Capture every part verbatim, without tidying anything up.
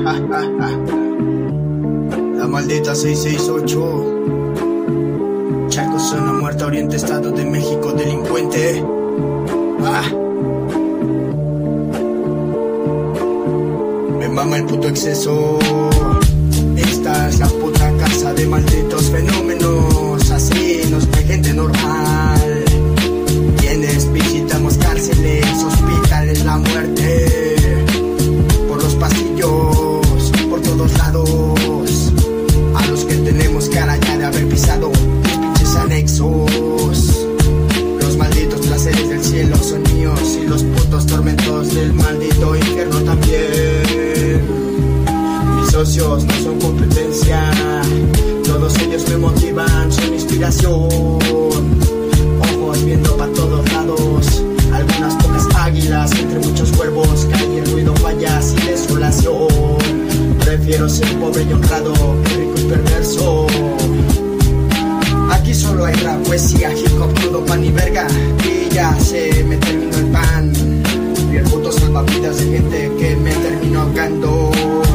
La maldita seiscientos sesenta y ocho. Chaco, zona muerta, Oriente, Estado de México, delincuente. Ah. Me mama el puto exceso. Esta es la puta casa de malditos fenómenos, asesinos de gente normal. Quienes visitamos cárceles, hospitales, la muerte. Por los pasillos, por todos lados. A los que tenemos cara ya de haber pisado los pinches anexos. Los malditos placeres del cielo son míos y los putos tormentos del maldito infierno también. Mis socios no son competencia, todos ellos me motivan, son inspiración. Ojos viendo para todos lados, algunas pocas águilas entre muchos cuervos. Calle, ruido, fallas y desolación. Prefiero ser pobre y honrado que rico y perverso. Aquí solo hay rap, poesía, hip hop, crudo, pan y verga. Y ya se me terminó el pan y el puto salvavidas de gente que me terminó ahogando.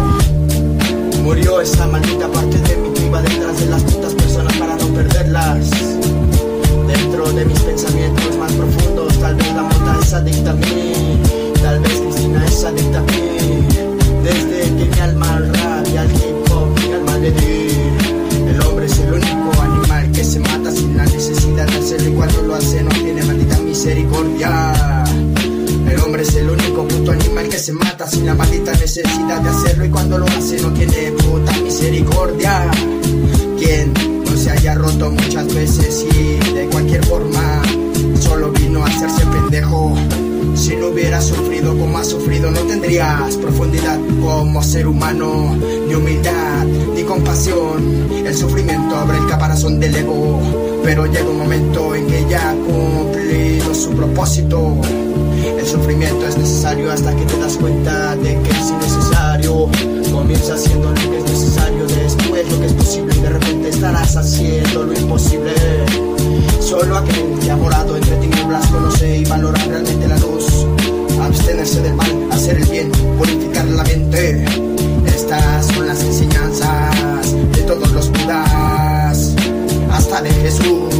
Murió esa maldita parte de mí que iba detrás de las putas personas para no perderlas. Dentro de mis pensamientos más profundos, tal vez la mota es adicta a mí, tal vez Cristina es adicta a mí. Desde que mi alma al rap y al hip hop, mi alma le di. El hombre es el único animal que se mata sin la necesidad de hacerlo, y cuando lo hace no tiene maldita misericordia. El hombre es el único puto animal que se mata sin la maldita necesidad de hacerlo, y cuando lo hace no tiene puta misericordia. Quien no se haya roto muchas veces y de cualquier forma solo vino a hacerse pendejo. Si no hubieras sufrido como has sufrido, no tendrías profundidad como ser humano, ni humildad, ni compasión. El sufrimiento abre el caparazón del ego, pero llega un momento en que ya ha cumplido su propósito. El sufrimiento es necesario hasta que te das cuenta de que es innecesario. Comienza haciendo lo que es necesario, después lo que es posible, y de repente estarás haciendo lo imposible. Solo aquel que ha morado entre tinieblas conoce y valora realmente la luz. Abstenerse del mal, hacer el bien, purificar la mente. Estas son las enseñanzas de todos los budas, hasta de Jesús.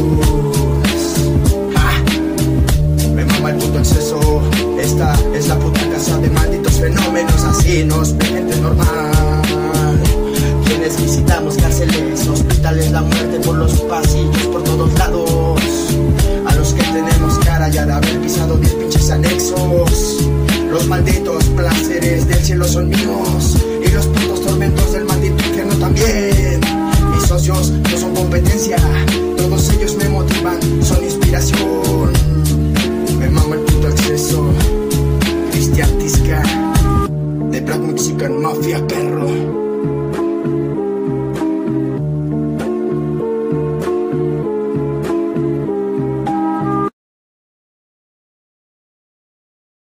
¡Ja! Me mama el puto exceso. Esta es la puta casa de malditos fenómenos, asesinos de gente normal. Quienes visitamos cárceles, hospitales, la muerte por los pasillos, por todos lados. A los que tenemos cara ya de haber pisado diez pinches anexos. Los malditos placeres del cielo son míos y los putos tormentos del maldito infierno también. Mis socios no son competencia,